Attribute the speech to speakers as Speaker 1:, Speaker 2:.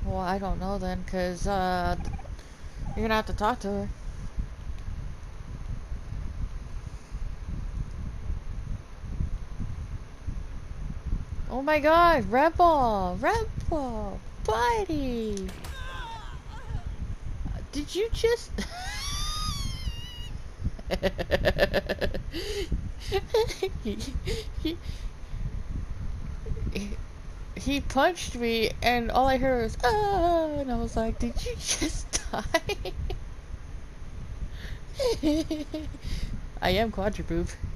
Speaker 1: Well, I don't know then, cause you're gonna have to talk to her. Oh my God, Rebel, buddy. Did you just? he, he, he punched me, and all I heard was ah, and I was like, "Did you just die?" I am quadrupoop.